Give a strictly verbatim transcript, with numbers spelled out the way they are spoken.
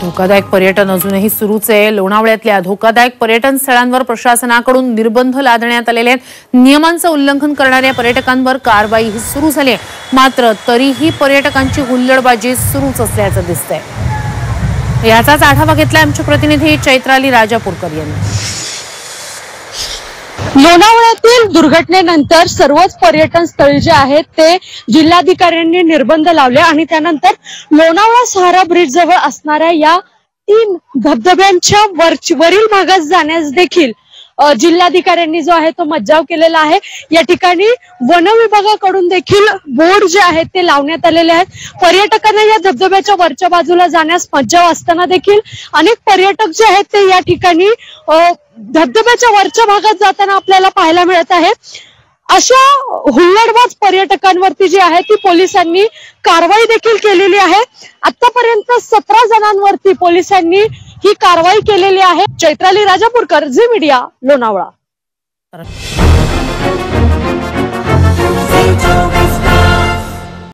धोकादायक पर्यटन अजूनही सुरूच आहे। लोणावळ्यातल्या धोकादायक पर्यटन स्थळांवर प्रशासनाकडून निर्बंध लादण्यात आलेले आहेत। नियमांचं उल्लंघन करणाऱ्या पर्यटकांवर कारवाई ही सुरू झाली आहे, मात्र तरीही पर्यटकांची हुल्लडबाजी सुरूच असल्याचं दिसतंय। याचाच आढावा घेतला आमचे प्रतिनिधी चैत्राली राजापूरकर यांनी। लोणावळ्यातील दुर्घटनेनंतर सर्वच पर्यटन स्थळी जे आहेत ते जिल्हाधिकाऱ्यांनी निर्बंध लावले आणि त्यानंतर लोणावळा सहारा ब्रिज जवळ असणाऱ्या या तीन धबधब्यांच्या वरील भागात जाण्यास देखील जिल्हाधिकाऱ्यांनी जो आहे तो मज्जाव केलेला आहे। या ठिकाणी वन विभागाकडून देखील बोर्ड जे आहेत ते लावण्यात आलेले आहेत। पर्यटकांना या धबधब्याच्या वरच्या बाजूला जाण्यास मज्जाव असताना देखील अनेक पर्यटक जे आहेत ते या ठिकाणी धबधब्याच्या वरच्या भागात जाताना आपल्याला पाहायला मिळत आहे। अशा हुल्लडबाज पर्यटकांवरती जी आहे ती पोलिसांनी कारवाई देखील केलेली आहे। आतापर्यंत सतरा जणांवरती पोलिसांनी ही कारवाई केलेली आहे। चैत्राली राजापूरकर, झी मीडिया, लोणावळा।